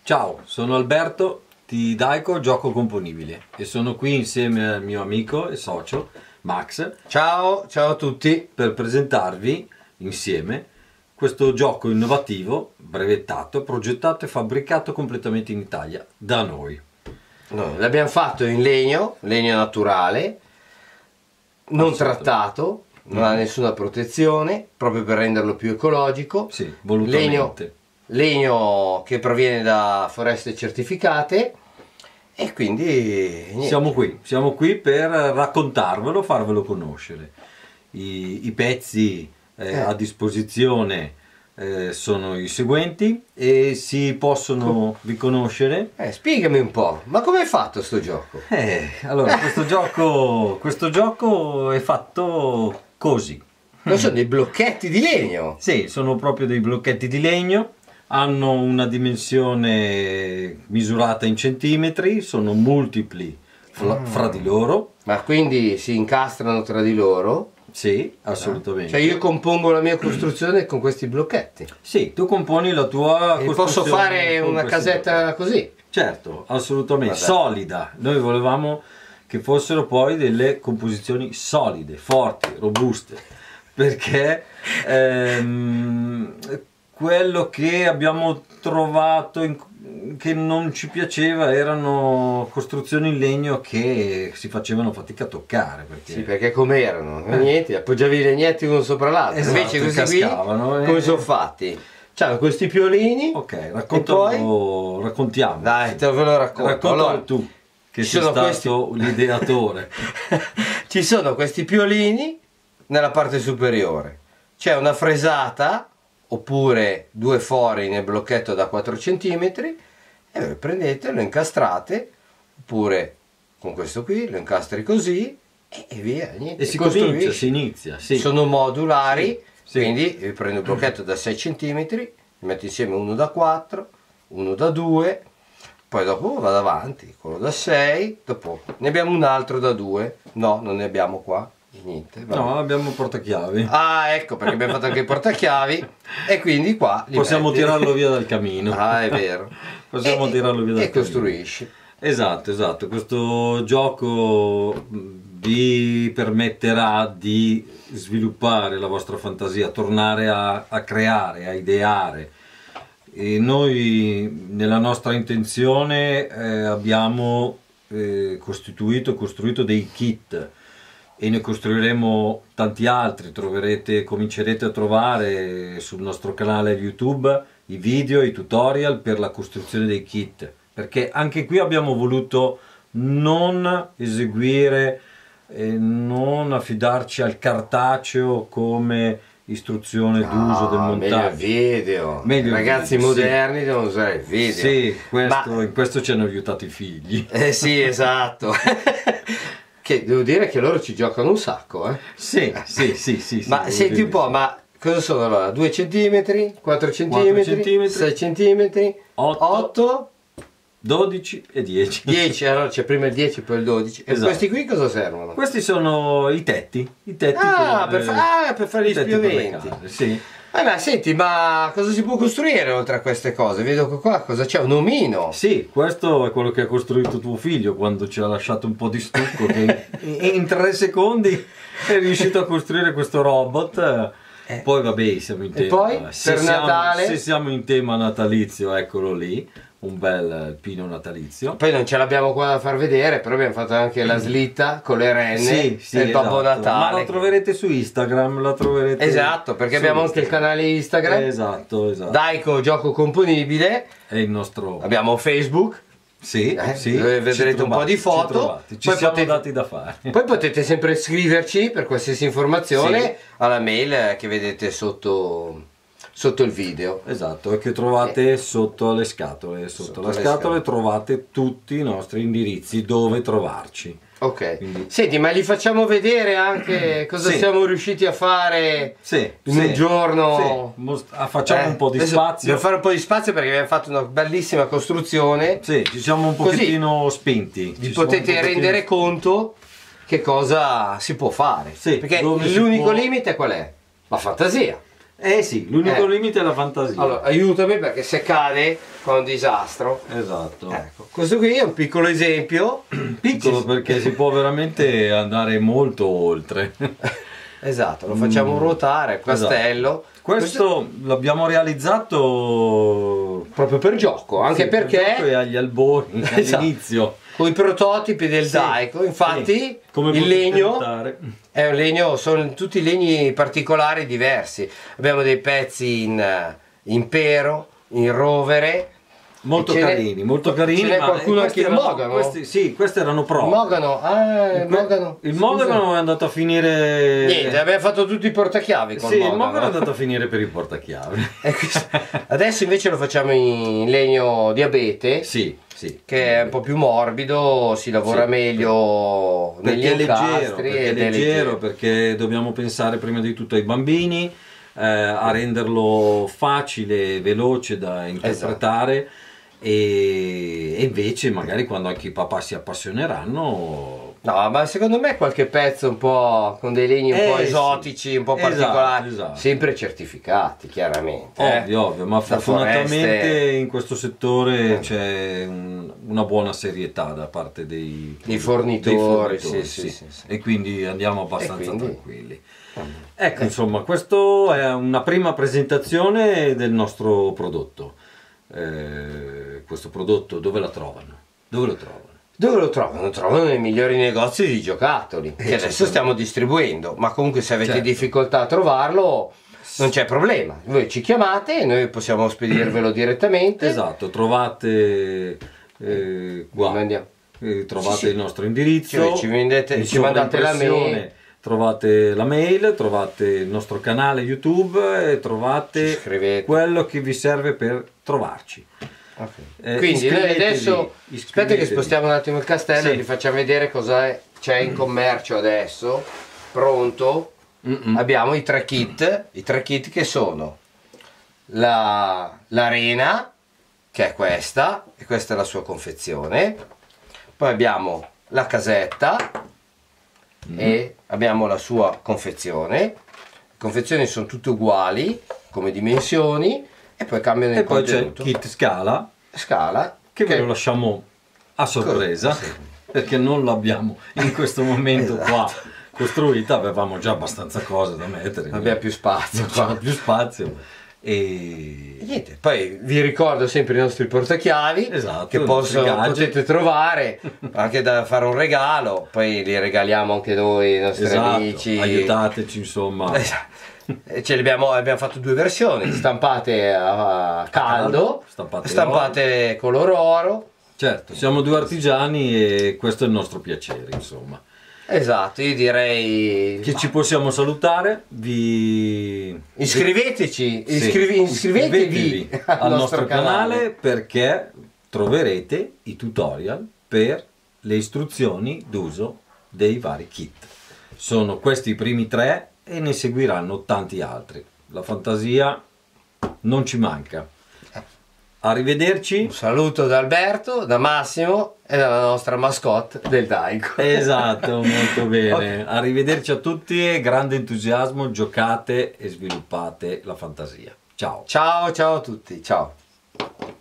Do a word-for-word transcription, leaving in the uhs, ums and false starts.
Ciao, sono Alberto di Daico Gioco Componibile e sono qui insieme al mio amico e socio Max. Ciao, ciao a tutti. Per presentarvi insieme questo gioco innovativo, brevettato, progettato e fabbricato completamente in Italia da noi. Noi l'abbiamo fatto in legno, legno naturale, non trattato, non ha nessuna protezione, proprio per renderlo più ecologico. Sì, volutamente. Legno, legno che proviene da foreste certificate e quindi niente. Siamo qui, siamo qui per raccontarvelo, farvelo conoscere. I, i pezzi eh, eh. a disposizione eh, sono i seguenti e si possono riconoscere. Eh, spiegami un po', ma come è fatto sto gioco? Eh, allora, questo gioco, questo gioco è fatto così. Non sono dei blocchetti di legno? Sì, sono proprio dei blocchetti di legno. Hanno una dimensione misurata in centimetri, sono multipli fra, fra di loro. Ma quindi si incastrano tra di loro? Sì, assolutamente. Cioè io compongo la mia costruzione con questi blocchetti? Sì, tu componi la tua e costruzione. Posso fare una casetta blocchetti. Così? Certo, assolutamente, Vabbè. Solida. Noi volevamo che fossero poi delle composizioni solide, forti, robuste, perché ehm, quello che abbiamo trovato in, che non ci piaceva erano costruzioni in legno che si facevano fatica a toccare, perché... Sì, perché come erano? Eh. Niente, appoggiavi i legnetti uno sopra l'altro. Esatto, invece questi qui e... come sono fatti? C'hanno questi piolini. Ok, raccontalo, raccontiamo. Dai, te ve lo racconto. Raccontalo allora, tu, che sei stato questi... l'ideatore. Ci sono questi piolini nella parte superiore. C'è una fresata oppure due fori nel blocchetto da quattro centimetri e voi prendete, lo incastrate, oppure con questo qui lo incastri così e via. Niente. E si comincia, si inizia. Sì. Sono modulari, sì, sì. Quindi vi prendo un blocchetto da sei centimetri, li metto insieme uno da quattro, uno da due, poi dopo vado avanti, quello da sei, dopo ne abbiamo un altro da due, no, non ne abbiamo qua. Niente, no, abbiamo portachiavi. Ah, ecco perché abbiamo fatto anche i portachiavi e quindi qua li possiamo metti. tirarlo via dal camino. Ah, è vero. Possiamo e, tirarlo via dal e camino. costruisci. Esatto, esatto. Questo gioco vi permetterà di sviluppare la vostra fantasia, tornare a, a creare, a ideare. E noi nella nostra intenzione eh, abbiamo eh, costituito, costruito dei kit e ne costruiremo tanti altri. Troverete, comincerete a trovare sul nostro canale YouTube i video, i tutorial per la costruzione dei kit, perché anche qui abbiamo voluto non eseguire e non affidarci al cartaceo come istruzione no, d'uso del montaggio. Meglio il video. Meglio I ragazzi video, moderni sì. devono usare il video. Sì, questo, Ma... in questo ci hanno aiutato i figli. Eh sì, esatto. Che devo dire che loro ci giocano un sacco, eh? Sì, sì, sì, sì. Ma sì, senti un po', sì. Ma cosa sono allora? due centimetri, quattro centimetri, sei centimetri, otto, dodici e dieci. dieci, allora c'è prima il dieci poi il dodici. Esatto. E questi qui cosa servono? Questi sono i tetti. I tetti ah, per, per, fa ah, per fare gli spioventi. Sì. Eh, ma senti, ma cosa si può costruire oltre a queste cose? Vedo che qua cosa c'è, un omino. Sì, questo è quello che ha costruito tuo figlio quando ci ha lasciato un po' di stucco, che in tre secondi è riuscito a costruire questo robot. Eh. Poi vabbè, siamo in tema. E poi, se per siamo, Natale? Se siamo in tema natalizio, eccolo lì, un bel pino natalizio. Poi non ce l'abbiamo qua da far vedere, però abbiamo fatto anche la slitta con le renne, sì, sì, e il Babbo esatto. Natale. Ma la troverete su Instagram, la troverete. Esatto, perché abbiamo anche il canale Instagram. Esatto, esatto. Daico Gioco Componibile. È il nostro. Abbiamo Facebook. Sì, eh, sì, dove vedrete trovate, un po' di foto. Ci, ci poi siamo potete, dati da fare. Poi potete sempre scriverci per qualsiasi informazione, sì, alla mail che vedete sotto, sotto il video. Esatto, e che trovate eh. sotto le scatole. Sotto, sotto le scatole, scatole trovate tutti i nostri indirizzi dove trovarci. Ok, quindi... senti, ma gli facciamo vedere anche cosa sì. siamo riusciti a fare sì, in sì, un giorno? Sì. Facciamo eh, un po' di spazio. Dobbiamo fare un po' di spazio perché abbiamo fatto una bellissima costruzione. Sì, ci siamo un pochettino Così spinti. Vi potete pochettino... rendere conto che cosa si può fare. Sì, perché l'unico limite qual è? La fantasia. Eh sì, l'unico Eh. limite è la fantasia. Allora, aiutami perché se cade fa un disastro. Esatto. Ecco, questo qui è un piccolo esempio. Piccolo perché si può veramente andare molto oltre. Esatto, lo facciamo Mm. ruotare, il castello. Questo l'abbiamo realizzato Proprio per gioco, anche sì, per perché gioco e agli albori, Esatto. all'inizio. con i prototipi del Sì, Daico, infatti sì. Come il potete legno notare. è un legno, sono tutti legni particolari diversi. Abbiamo dei pezzi in, in pero, in rovere. Molto E ce n'è- carini, molto carini. ce n'è ma qualcuno questi anche in erano- mogano? questi- sì, questi erano prove. Mogano, ah, il Que- Mogano. Il Scusa. Mogano è andato a finire. Niente, abbiamo fatto tutti i portachiavi con Sì, il Mogano. Mogano è andato a finire per i portachiavi. E questo- Adesso invece lo facciamo in legno di abete, Sì, sì. che è un po' più morbido, si lavora Sì. meglio negli Perché è leggero, incastri perché è ed è leggero, perché dobbiamo pensare prima di tutto ai bambini, eh, a renderlo facile e veloce da interpretare e, e invece magari quando anche i papà si appassioneranno. No, ma secondo me qualche pezzo un po' con dei legni un Eh, po' sì. esotici, un po' Esatto, particolari, esatto. sempre certificati, chiaramente. eh. Ovvio, ovvio, ma Da fortunatamente foreste. in questo settore Eh. c'è un- una buona serietà da parte dei, Dei fornitori, dei sì, sì, sì, sì. E quindi andiamo abbastanza E quindi- tranquilli. Ecco, insomma, questo è una prima presentazione del nostro prodotto. Eh, questo prodotto dove la trovano? Dove lo trovano? Dove lo trovano? Lo trovano nei migliori negozi di giocattoli, che adesso certo. stiamo distribuendo, ma comunque se avete Certo. difficoltà a trovarlo non c'è problema, voi ci chiamate e noi possiamo spedirvelo direttamente. Esatto, trovate eh, qua, Andiamo. eh, trovate Sì, sì. il nostro indirizzo, Cioè, ci vendete- in ci mandate la sovraimpressione mail. Trovate la mail, trovate il nostro canale YouTube e trovate Ci scrivete. quello che vi serve per trovarci. Ok. Eh, Quindi noi iscrivetevi, adesso aspetta che iscrivetevi. spostiamo un attimo il castello Sì. e vi facciamo vedere cosa è- c'è in commercio adesso, pronto. Mm-mm. Abbiamo i tre kit, i tre kit che sono la- l'arena, che è questa, e questa è la sua confezione. Poi abbiamo la casetta e abbiamo la sua confezione. Le confezioni sono tutte uguali come dimensioni e poi cambiano E il poi c'è il contenuto. kit scala Scala che ve lo lasciamo a sorpresa Sì. perché non l'abbiamo in questo momento Esatto. qua costruita, avevamo già abbastanza cose da mettere, non abbiamo più spazio non c'era qua. più spazio e E niente, poi vi ricordo sempre i nostri portachiavi Esatto, che i nostri posso- gadget. potete trovare anche da fare un regalo, poi li regaliamo anche noi ai nostri esatto, amici. aiutateci insomma. Esatto. E ce le abbiamo, abbiamo fatto due versioni, stampate a, a caldo, stampate stampate color oro. Certo, siamo due artigiani e questo è il nostro piacere, insomma. Esatto, io direi Che ci possiamo salutare, vi iscriveteci, Sì, iscrivi- iscrivetevi iscrivetevi al nostro canale perché troverete i tutorial per le istruzioni d'uso dei vari kit. Sono questi i primi tre e ne seguiranno tanti altri. La fantasia non ci manca. Arrivederci. Un saluto da Alberto, da Massimo e dalla nostra mascotte del Daico. Esatto, molto bene. Ok. Arrivederci a tutti e grande entusiasmo, giocate e sviluppate la fantasia. Ciao. Ciao ciao a tutti, ciao.